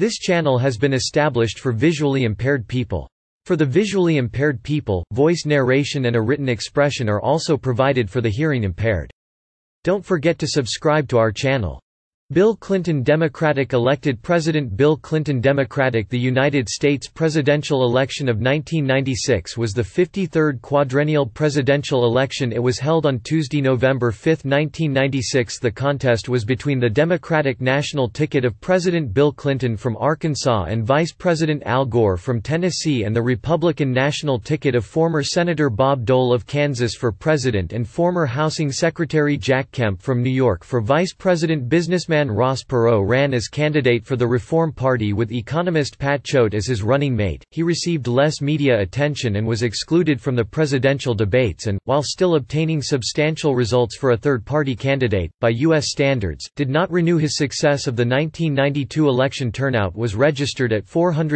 This channel has been established for visually impaired people. For the visually impaired people, voice narration and a written expression are also provided for the hearing impaired. Don't forget to subscribe to our channel. Bill Clinton Democratic elected President Bill Clinton Democratic. The United States presidential election of 1996 was the 53rd quadrennial presidential election. It was held on Tuesday, November 5, 1996. The contest was between the Democratic national ticket of President Bill Clinton from Arkansas and Vice President Al Gore from Tennessee and the Republican national ticket of former Senator Bob Dole of Kansas for president and former Housing Secretary Jack Kemp from New York for vice president. Businessman Ross Perot ran as candidate for the Reform Party with economist Pat Choate as his running mate. He received less media attention and was excluded from the presidential debates and, while still obtaining substantial results for a third-party candidate, by U.S. standards, did not renew his success of the 1992 election. Turnout was registered at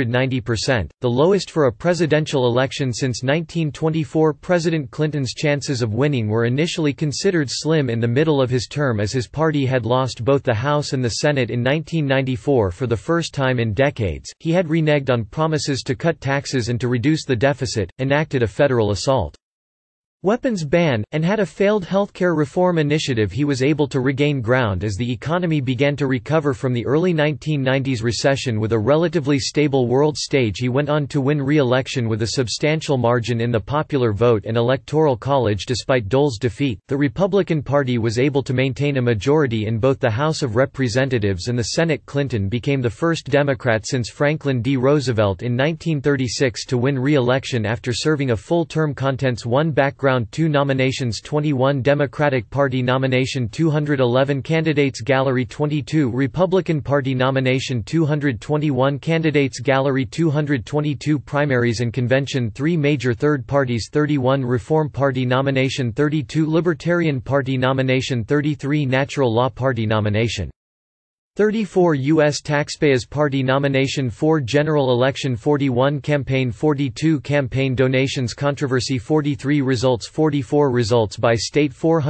490%, the lowest for a presidential election since 1924. President Clinton's chances of winning were initially considered slim in the middle of his term as his party had lost both the House and the Senate in 1994 for the first time in decades. He had reneged on promises to cut taxes and to reduce the deficit, enacted a federal assault weapons ban, and had a failed healthcare reform initiative. He was able to regain ground as the economy began to recover from the early 1990s recession. With a relatively stable world stage, he went on to win re-election with a substantial margin in the popular vote and electoral college. Despite Dole's defeat, the Republican Party was able to maintain a majority in both the House of Representatives and the Senate. Clinton became the first Democrat since Franklin D. Roosevelt in 1936 to win re-election after serving a full term. Contents: 1 Background, 2 Nominations, 21 Democratic Party nomination, 211 Candidates Gallery, 22 Republican Party nomination, 221 Candidates Gallery, 222 Primaries and Convention, 3 Major Third Parties, 31 Reform Party nomination, 32 Libertarian Party nomination, 33 Natural Law Party nomination, 34 U.S. Taxpayers Party nomination, 4 General Election, 41 Campaign, 42 Campaign donations, controversy, 43 Results, 44 Results by state,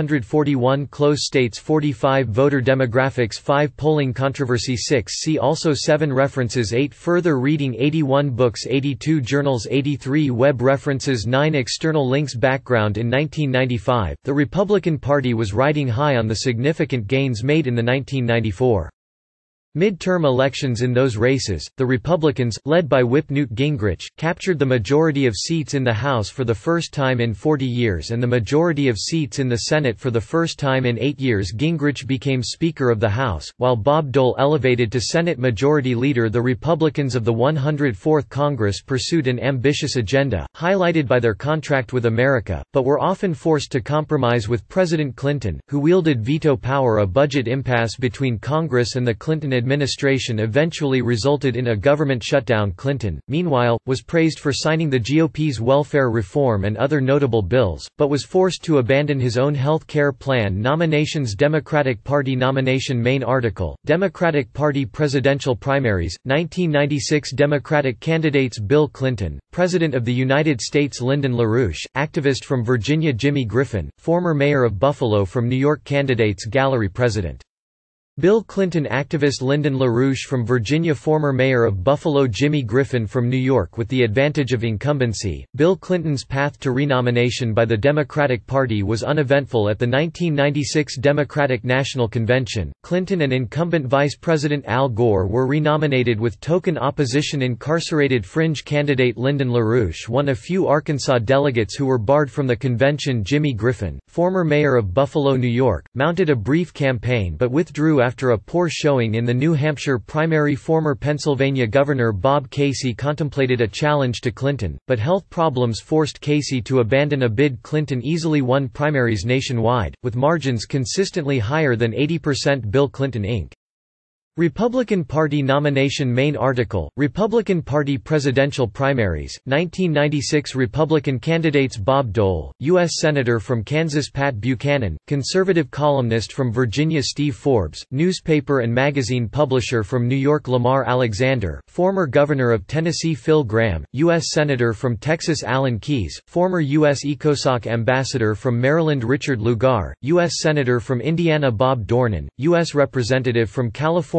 441 Close states, 45 Voter demographics, 5 Polling controversy, 6 See also, 7 References, 8 Further reading, 81 Books, 82 Journals, 83 Web references, 9 External links. Background: in 1995, the Republican Party was riding high on the significant gains made in the 1994 midterm elections. In those races, the Republicans, led by Whip Newt Gingrich, captured the majority of seats in the House for the first time in 40 years and the majority of seats in the Senate for the first time in 8 years. Gingrich became Speaker of the House, while Bob Dole elevated to Senate Majority Leader. The Republicans of the 104th Congress pursued an ambitious agenda, highlighted by their contract with America, but were often forced to compromise with President Clinton, who wielded veto power. A budget impasse between Congress and the Clinton administration eventually resulted in a government shutdown. Clinton, meanwhile, was praised for signing the GOP's welfare reform and other notable bills, but was forced to abandon his own health care plan. Nominations: Democratic Party nomination. Main article: Democratic Party presidential primaries, 1996. Democratic candidates: Bill Clinton, President of the United States; Lyndon LaRouche, activist from Virginia; Jimmy Griffin, former mayor of Buffalo; from New York. Candidates: Gallery President Bill Clinton, activist; Lyndon LaRouche from Virginia, former mayor of Buffalo; Jimmy Griffin from New York. With the advantage of incumbency, Bill Clinton's path to renomination by the Democratic Party was uneventful. At the 1996 Democratic National Convention, Clinton and incumbent Vice President Al Gore were renominated with token opposition. Incarcerated fringe candidate Lyndon LaRouche won a few Arkansas delegates who were barred from the convention. Jimmy Griffin, former mayor of Buffalo, New York, mounted a brief campaign but withdrew after a poor showing in the New Hampshire primary. Former Pennsylvania Governor Bob Casey contemplated a challenge to Clinton, but health problems forced Casey to abandon a bid. Clinton easily won primaries nationwide, with margins consistently higher than 80%. Bill Clinton Inc. Republican Party nomination. Main article: Republican Party presidential primaries, 1996. Republican candidates: Bob Dole, U.S. Senator from Kansas; Pat Buchanan, conservative columnist from Virginia; Steve Forbes, newspaper and magazine publisher from New York; Lamar Alexander, former governor of Tennessee; Phil Gramm, U.S. Senator from Texas; Alan Keyes, former U.S. ECOSOC ambassador from Maryland; Richard Lugar, U.S. Senator from Indiana; Bob Dornan, U.S. Representative from California;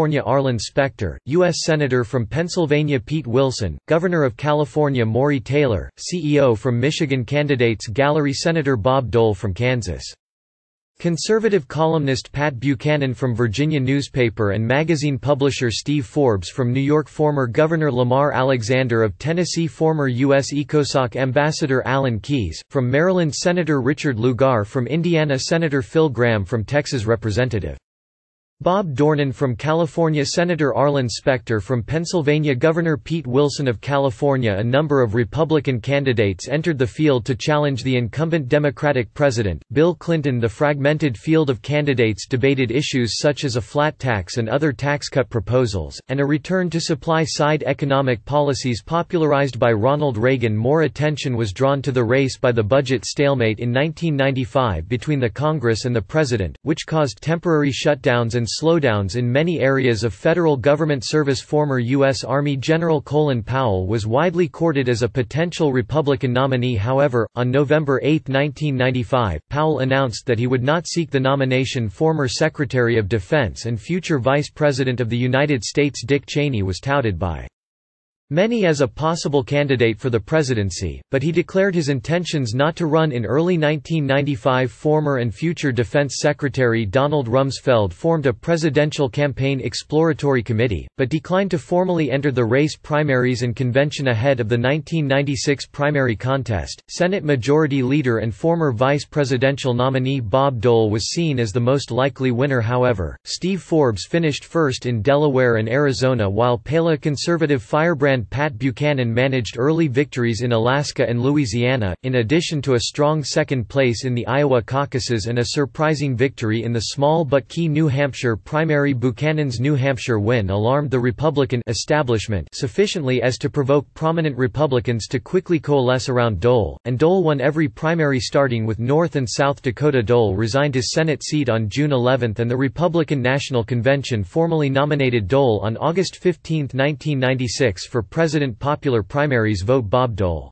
California Arlen Specter, U.S. Senator from Pennsylvania Pete Wilson, Governor of California Maury Taylor, CEO from Michigan candidates Gallery Senator Bob Dole from Kansas. Conservative columnist Pat Buchanan from Virginia newspaper and magazine publisher Steve Forbes from New York, former Governor Lamar Alexander of Tennessee, former U.S. ECOSOC Ambassador Alan Keyes, from Maryland Senator Richard Lugar, from Indiana Senator Phil Gramm, from Texas Representative Bob Dornan, from California Senator Arlen Specter, from Pennsylvania Governor Pete Wilson of California. A number of Republican candidates entered the field to challenge the incumbent Democratic president, Bill Clinton. The fragmented field of candidates debated issues such as a flat tax and other tax cut proposals, and a return to supply-side economic policies popularized by Ronald Reagan. More attention was drawn to the race by the budget stalemate in 1995 between the Congress and the president, which caused temporary shutdowns and slowdowns in many areas of federal government service. Former U.S. Army General Colin Powell was widely courted as a potential Republican nominee. However, on November 8, 1995, Powell announced that he would not seek the nomination. Former Secretary of Defense and future Vice President of the United States Dick Cheney was touted by many as a possible candidate for the presidency, but he declared his intentions not to run in early 1995. Former and future Defense Secretary Donald Rumsfeld formed a presidential campaign exploratory committee, but declined to formally enter the race. Primaries and convention ahead of the 1996 primary contest, Senate Majority Leader and former vice presidential nominee Bob Dole was seen as the most likely winner. However, Steve Forbes finished first in Delaware and Arizona, while paleoconservative firebrand Pat Buchanan managed early victories in Alaska and Louisiana, in addition to a strong second place in the Iowa caucuses and a surprising victory in the small but key New Hampshire primary. Buchanan's New Hampshire win alarmed the Republican establishment sufficiently as to provoke prominent Republicans to quickly coalesce around Dole, and Dole won every primary starting with North and South Dakota. Dole resigned his Senate seat on June 11 and the Republican National Convention formally nominated Dole on August 15, 1996 for president. Popular primaries vote Bob Dole.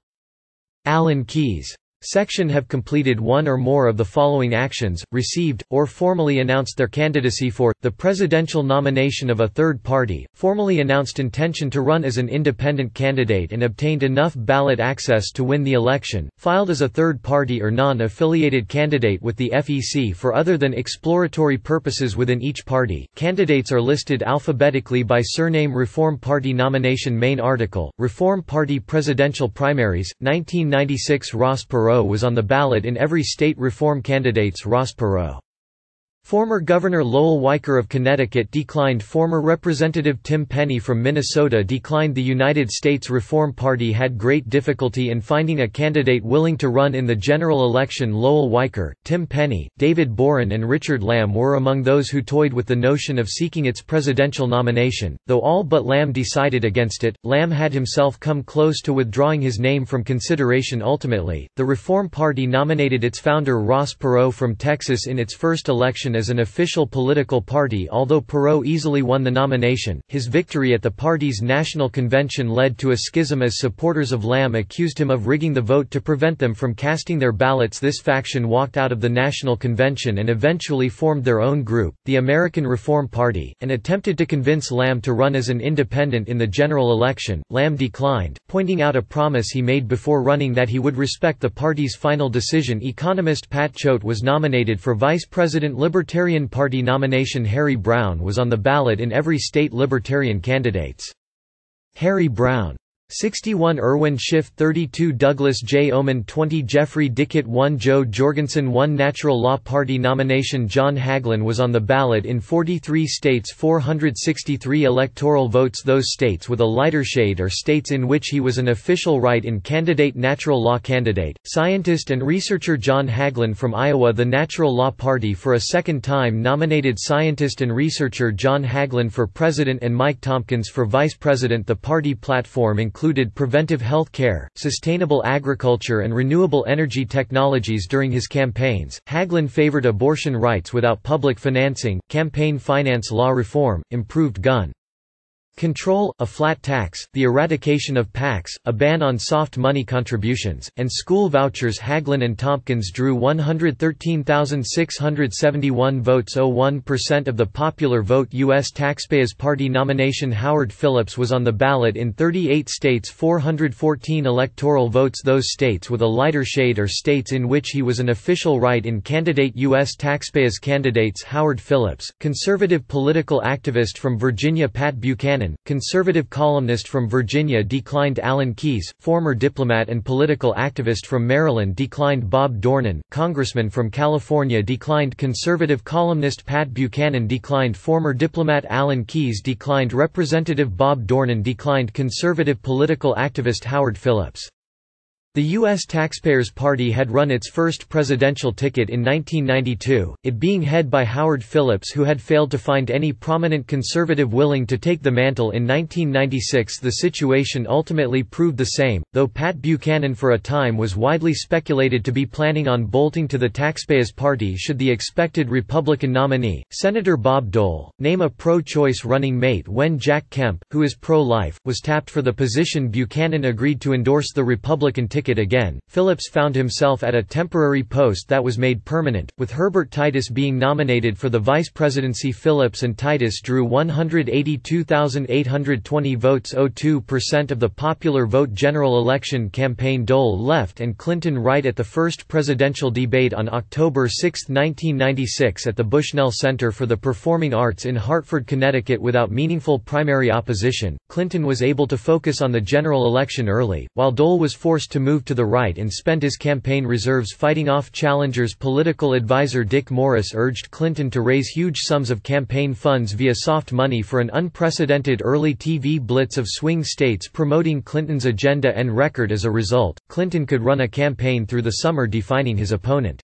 Alan Keyes. Section have completed one or more of the following actions, received, or formally announced their candidacy for, the presidential nomination of a third party, formally announced intention to run as an independent candidate and obtained enough ballot access to win the election, filed as a third party or non-affiliated candidate with the FEC for other than exploratory purposes within each party. Candidates are listed alphabetically by surname. Reform Party nomination. Main article, Reform Party presidential primaries, 1996. Ross Perot was on the ballot in every state. Reform candidates. Ross Perot. Former Governor Lowell Weicker of Connecticut declined. Former Representative Tim Penny from Minnesota declined. The United States Reform Party had great difficulty in finding a candidate willing to run in the general election. Lowell Weicker, Tim Penny, David Boren and Richard Lamb were among those who toyed with the notion of seeking its presidential nomination, though all but Lamb decided against it. Lamb had himself come close to withdrawing his name from consideration. Ultimately, the Reform Party nominated its founder Ross Perot from Texas in its first election as an official political party. Although Perot easily won the nomination, his victory at the party's national convention led to a schism as supporters of Lamb accused him of rigging the vote to prevent them from casting their ballots. This faction walked out of the national convention and eventually formed their own group, the American Reform Party, and attempted to convince Lamb to run as an independent in the general election. Lamb declined, pointing out a promise he made before running that he would respect the party's final decision. Economist Pat Choate was nominated for Vice President. Libertarian Party nomination. Harry Brown was on the ballot in every state. Libertarian candidates. Harry Brown. 61 Irwin Schiff 32 Douglas J. Oman 20 Jeffrey Dickett 1 Joe Jorgensen 1 Natural Law Party nomination. John Hagelin was on the ballot in 43 states. 463 electoral votes. Those states with a lighter shade are states in which he was an official write-in candidate. Natural Law candidate, scientist and researcher John Hagelin from Iowa. The Natural Law Party for a second time nominated scientist and researcher John Hagelin for president and Mike Tompkins for vice president. The party platform included preventive health care, sustainable agriculture and renewable energy technologies. During his campaigns, Hagelin favored abortion rights without public financing, campaign finance law reform, improved gun Control, a flat tax, the eradication of PACs, a ban on soft money contributions, and school vouchers. Hagelin and Tompkins drew 113,671 votes, 0.01% of the popular vote. U.S. Taxpayers Party nomination. Howard Phillips was on the ballot in 38 states, 414 electoral votes. Those states with a lighter shade are states in which he was an official write-in candidate. U.S. taxpayers candidates. Howard Phillips, conservative political activist from Virginia. Pat Buchanan, conservative columnist from Virginia, declined. Alan Keyes, former diplomat and political activist from Maryland, declined. Bob Dornan, congressman from California, declined. Conservative columnist Pat Buchanan declined. Former diplomat Alan Keyes declined. Representative Bob Dornan declined. Conservative political activist Howard Phillips. The U.S. Taxpayers Party had run its first presidential ticket in 1992, it being headed by Howard Phillips, who had failed to find any prominent conservative willing to take the mantle. In 1996 the situation ultimately proved the same, though Pat Buchanan for a time was widely speculated to be planning on bolting to the Taxpayers Party should the expected Republican nominee, Senator Bob Dole, name a pro-choice running mate. When Jack Kemp, who is pro-life, was tapped for the position, Buchanan agreed to endorse the Republican ticket again. Phillips found himself at a temporary post that was made permanent, with Herbert Titus being nominated for the vice presidency. Phillips and Titus drew 182,820 votes, 0.02% of the popular vote. General election campaign. Dole left and Clinton right at the first presidential debate on October 6, 1996 at the Bushnell Center for the Performing Arts in Hartford, Connecticut. Without meaningful primary opposition, Clinton was able to focus on the general election early, while Dole was forced to move to the right and spent his campaign reserves fighting off challengers. Political advisor Dick Morris urged Clinton to raise huge sums of campaign funds via soft money for an unprecedented early TV blitz of swing states promoting Clinton's agenda and record. As a result, Clinton could run a campaign through the summer defining his opponent.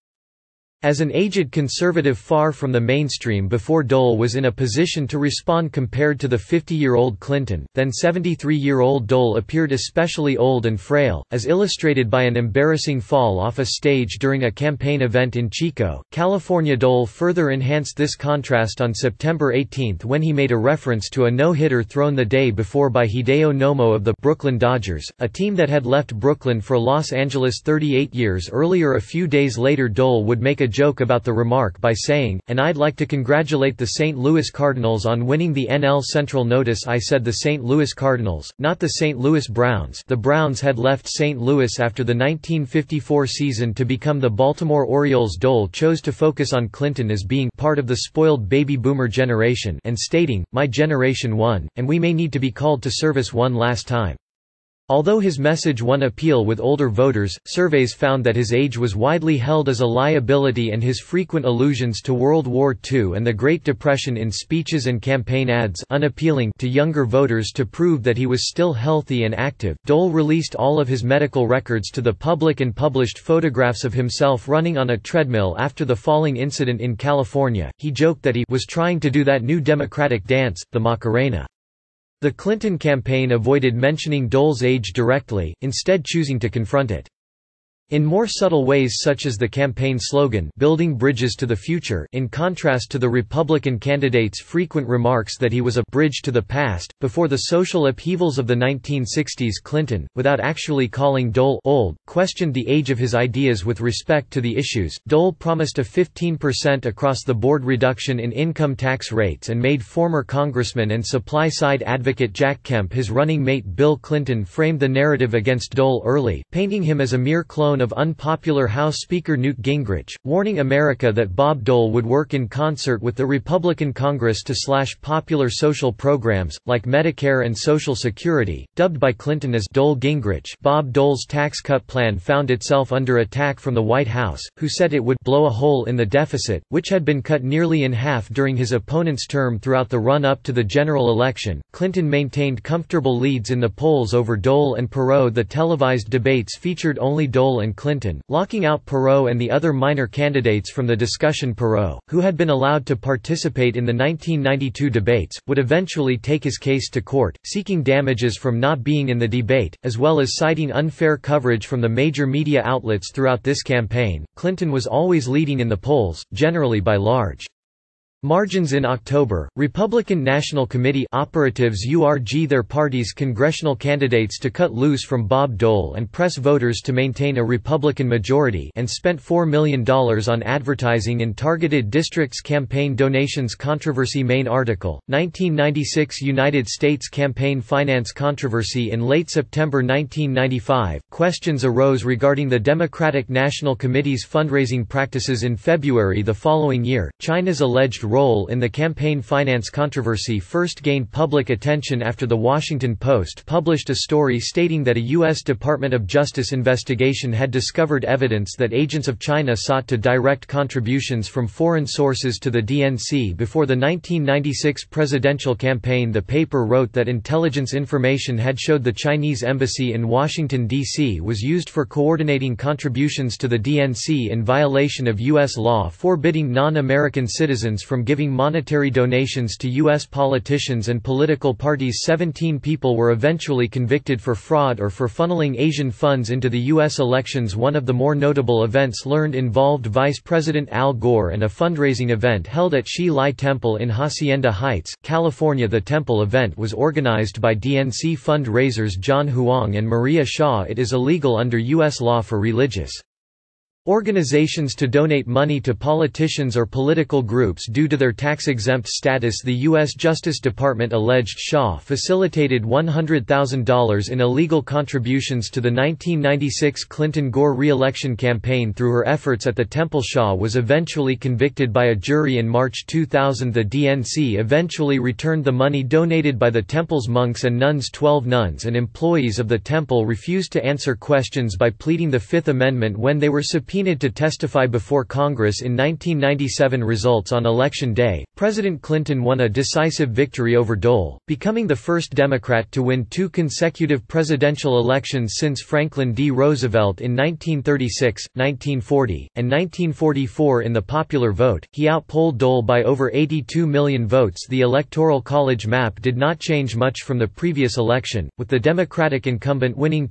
As an aged conservative far from the mainstream before Dole was in a position to respond compared to the 50-year-old Clinton, then 73-year-old Dole appeared especially old and frail, as illustrated by an embarrassing fall off a stage during a campaign event in Chico, California. Dole further enhanced this contrast on September 18 when he made a reference to a no-hitter thrown the day before by Hideo Nomo of the Brooklyn Dodgers, a team that had left Brooklyn for Los Angeles 38 years earlier. A few days later Dole would make a joke about the remark by saying, "And I'd like to congratulate the St. Louis Cardinals on winning the NL Central." Notice I said the St. Louis Cardinals, not the St. Louis Browns. The Browns had left St. Louis after the 1954 season to become the Baltimore Orioles. Dole chose to focus on Clinton as being part of the spoiled baby boomer generation and stating, "My generation won, and we may need to be called to service one last time." Although his message won appeal with older voters, surveys found that his age was widely held as a liability and his frequent allusions to World War II and the Great Depression in speeches and campaign ads unappealing to younger voters. To prove that he was still healthy and active, Dole released all of his medical records to the public and published photographs of himself running on a treadmill after the falling incident in California. He joked that he was trying to do that new Democratic dance, the Macarena. The Clinton campaign avoided mentioning Dole's age directly, instead choosing to confront it in more subtle ways, such as the campaign slogan, "Building Bridges to the Future," in contrast to the Republican candidate's frequent remarks that he was a bridge to the past. Before the social upheavals of the 1960s, Clinton, without actually calling Dole old, questioned the age of his ideas with respect to the issues. Dole promised a 15% across-the-board reduction in income tax rates and made former congressman and supply-side advocate Jack Kemp his running mate. Bill Clinton framed the narrative against Dole early, painting him as a mere clone of unpopular House Speaker Newt Gingrich, warning America that Bob Dole would work in concert with the Republican Congress to slash popular social programs, like Medicare and Social Security. Dubbed by Clinton as Dole-Gingrich, Bob Dole's tax cut plan found itself under attack from the White House, who said it would blow a hole in the deficit, which had been cut nearly in half during his opponent's term. Throughout the run-up to the general election, Clinton maintained comfortable leads in the polls over Dole and Perot. The televised debates featured only Dole and Clinton, locking out Perot and the other minor candidates from the discussion. Perot, who had been allowed to participate in the 1992 debates, would eventually take his case to court, seeking damages from not being in the debate, as well as citing unfair coverage from the major media outlets. Throughout this campaign, Clinton was always leading in the polls, generally by large. Margins in October, Republican National Committee operatives urged their party's congressional candidates to cut loose from Bob Dole and press voters to maintain a Republican majority and spent $4 million on advertising in targeted districts. Campaign donations controversy. Main article, 1996 United States campaign finance controversy. In late September 1995, questions arose regarding the Democratic National Committee's fundraising practices. In February the following year, China's alleged role in the campaign finance controversy first gained public attention after The Washington Post published a story stating that a U.S. Department of Justice investigation had discovered evidence that agents of China sought to direct contributions from foreign sources to the DNC before the 1996 presidential campaign. The paper wrote that intelligence information had showed the Chinese embassy in Washington, D.C. was used for coordinating contributions to the DNC in violation of U.S. law forbidding non-American citizens from giving monetary donations to U.S. politicians and political parties. 17 people were eventually convicted for fraud or for funneling Asian funds into the U.S. elections. One of the more notable events learned involved Vice President Al Gore and a fundraising event held at Shi Lai Temple in Hacienda Heights, California. The temple event was organized by DNC fundraisers John Huang and Maria Shaw. It is illegal under U.S. law for religious organizations to donate money to politicians or political groups due to their tax-exempt status. The U.S. Justice Department alleged Shaw facilitated $100,000 in illegal contributions to the 1996 Clinton-Gore re-election campaign through her efforts at the temple. Shaw was eventually convicted by a jury in March 2000. The DNC eventually returned the money donated by the temple's monks and nuns. 12 nuns and employees of the temple refused to answer questions by pleading the Fifth Amendment when they were subpoenaed to testify before Congress. In 1997 results on Election Day, President Clinton won a decisive victory over Dole, becoming the first Democrat to win 2 consecutive presidential elections since Franklin D. Roosevelt in 1936, 1940, and 1944. In the popular vote, he outpolled Dole by over 82 million votes. The Electoral College map did not change much from the previous election, with the Democratic incumbent winning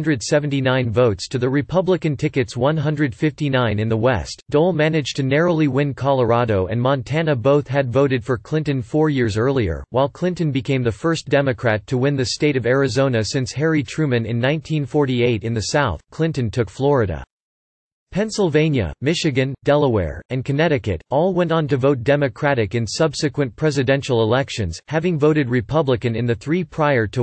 379 votes to the Republican ticket's 159 in the West. Dole managed to narrowly win Colorado and Montana. Both had voted for Clinton 4 years earlier, while Clinton became the first Democrat to win the state of Arizona since Harry Truman in 1948. In the South, Clinton took Florida, Pennsylvania, Michigan, Delaware, and Connecticut, all went on to vote Democratic in subsequent presidential elections, having voted Republican in the 3 prior to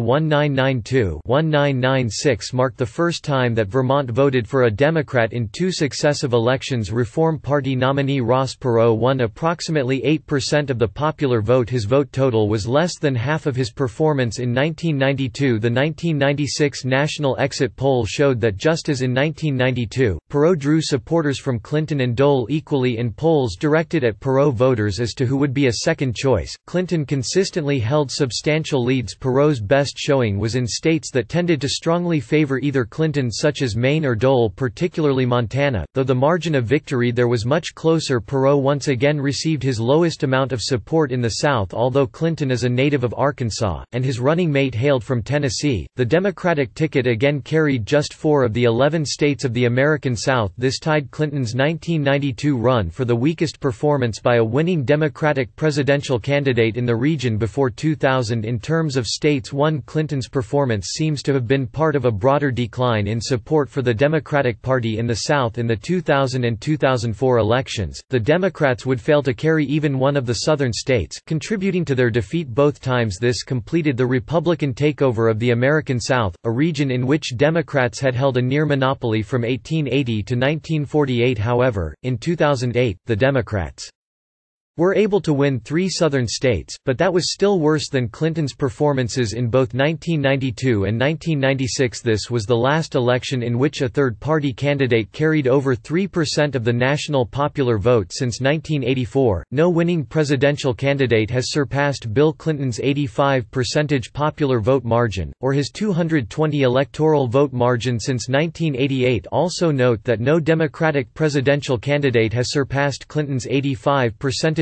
1992-1996 marked the first time that Vermont voted for a Democrat in 2 successive elections. Reform Party nominee Ross Perot won approximately 8% of the popular vote. His vote total was less than half of his performance in 1992. The 1996 National Exit Poll showed that just as in 1992, Perot drew supporters from Clinton and Dole equally. In polls directed at Perot voters as to who would be a second choice, Clinton consistently held substantial leads. Perot's best showing was in states that tended to strongly favor either Clinton, such as Maine or Dole, particularly Montana, though the margin of victory there was much closer. Perot once again received his lowest amount of support in the South. Although Clinton is a native of Arkansas, and his running mate hailed from Tennessee, the Democratic ticket again carried just 4 of the 11 states of the American South. This tied Clinton's 1992 run for the weakest performance by a winning Democratic presidential candidate in the region before 2000. In terms of states won, Clinton's performance seems to have been part of a broader decline in support for the Democratic Party in the South. In the 2000 and 2004 elections, the Democrats would fail to carry even one of the southern states, contributing to their defeat both times. This completed the Republican takeover of the American South, a region in which Democrats had held a near monopoly from 1880 to 1948. However, in 2008, the Democrats were able to win 3 southern states, but that was still worse than Clinton's performances in both 1992 and 1996. This was the last election in which a third-party candidate carried over 3% of the national popular vote since 1984. No winning presidential candidate has surpassed Bill Clinton's 85% popular vote margin, or his 220 electoral vote margin since 1988. Also note that no Democratic presidential candidate has surpassed Clinton's 85%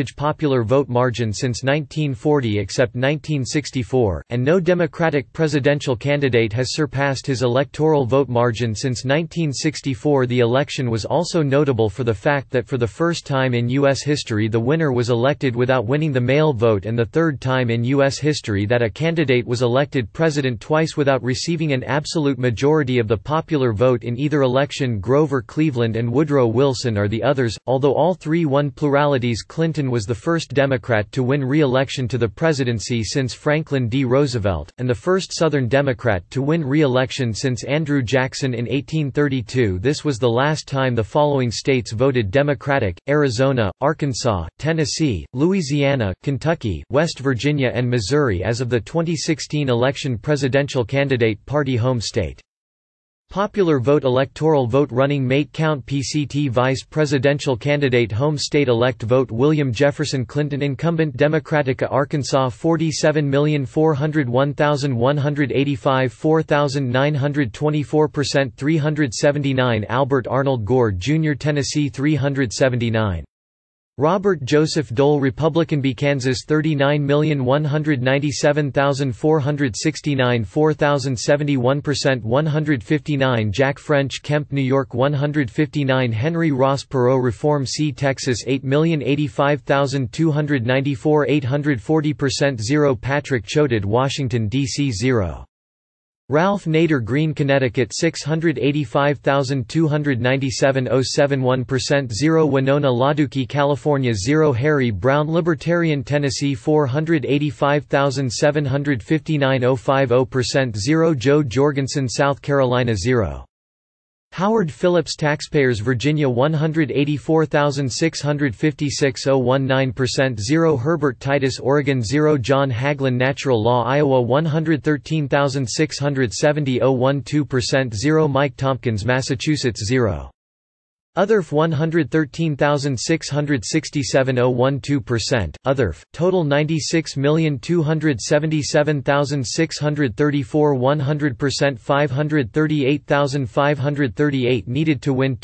popular vote margin since 1940 except 1964, and no Democratic presidential candidate has surpassed his electoral vote margin since 1964. The election was also notable for the fact that for the first time in U.S. history the winner was elected without winning the mail vote, and the third time in U.S. history that a candidate was elected president twice without receiving an absolute majority of the popular vote in either election. Grover Cleveland and Woodrow Wilson are the others, although all three won pluralities. Clinton was the first Democrat to win re-election to the presidency since Franklin D. Roosevelt, and the first Southern Democrat to win re-election since Andrew Jackson in 1832. This was the last time the following states voted Democratic: Arizona, Arkansas, Tennessee, Louisiana, Kentucky, West Virginia and Missouri as of the 2016 election. Presidential candidate party home state. Popular vote electoral vote running mate count PCT vice presidential candidate home state elect vote William Jefferson Clinton incumbent Democratica Arkansas 47,401,185 4,924% 379 Albert Arnold Gore Jr. Tennessee 379 Robert Joseph Dole Republican B. Kansas 39,197,469 4,071% 159 Jack French Kemp New York 159 Henry Ross Perot Reform C. Texas 8,085,294 840% 0 Patrick Choate Washington, D.C. 0 Ralph Nader Green Connecticut 685,297 071% 0 Winona LaDuke California 0 Harry Brown Libertarian Tennessee 485,759 050% 0 Joe Jorgensen South Carolina 0 Howard Phillips Taxpayers Virginia 184,656 019% 0 Herbert Titus Oregon 0 John Hagelin Natural Law Iowa 113,670 012% 0 Mike Tompkins Massachusetts 0 Otherf 113,667 012%, Otherf, total 96,277,634 100% 538,538 needed to win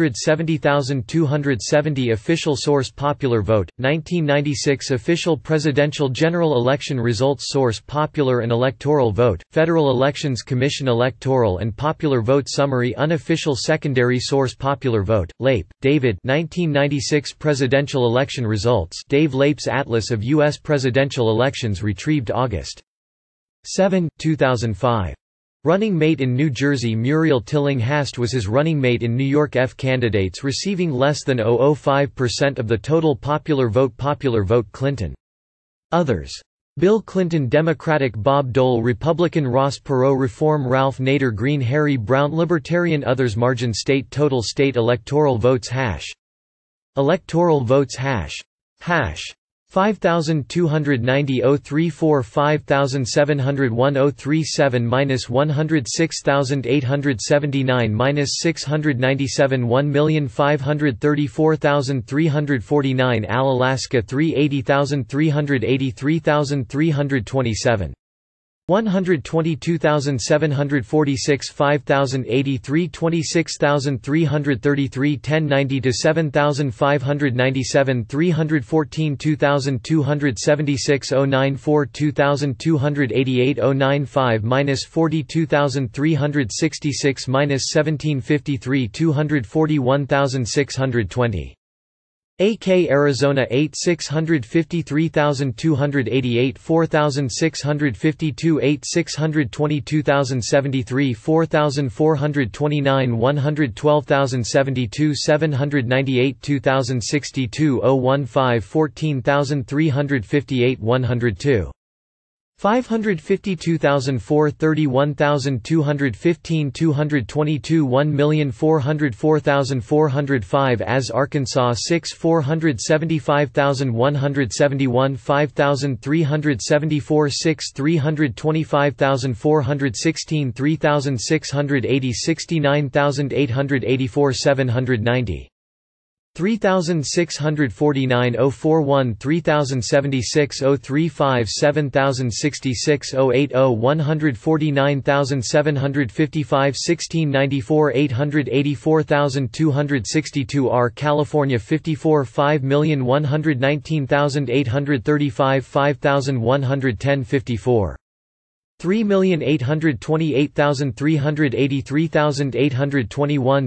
270,270 Official source Popular vote, 1996 Official Presidential General Election Results Source Popular and Electoral vote, Federal Elections Commission Electoral and Popular vote Summary Unofficial Secondary source Popular vote Leip, David 1996 Presidential Election Results Dave Leip's Atlas of U.S. Presidential Elections retrieved August 7, 2005. Running mate in New Jersey Muriel Tilling-Hast was his running mate in New York. F candidates receiving less than 0.05% of the total popular vote Clinton. Others Bill Clinton Democratic Bob Dole Republican Ross Perot Reform Ralph Nader Green Harry Brown Libertarian Others Margin State Total State Electoral Votes Electoral Votes hash 5,290 034 5,701 037 -106,879 -697 1,534,349 Al Alaska 380,380 3,327 122,746 5,083 26,333 1090 to 7,597 314 2,276 094 2,288 095 -42,366 -1753 241,620 AK Arizona 8 653,288 4,652 8 622,073 4,429 112,072 798 2,062 015 14,358 102 552,004 31,215 222 1,404,405 As Arkansas 6 475,171 5,374 6 325,416 3,680 69,884 790 3649-041 3076-035 7066-080 149755 1694 884262 R California 54 5119835 5110 54 3,828,383,821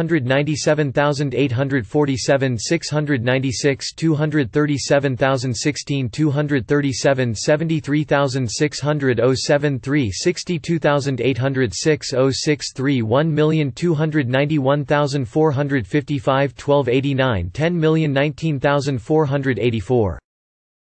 697,847 696 237,016 237 73,600 073 62,806 063 1,291,455 1289 10,019,484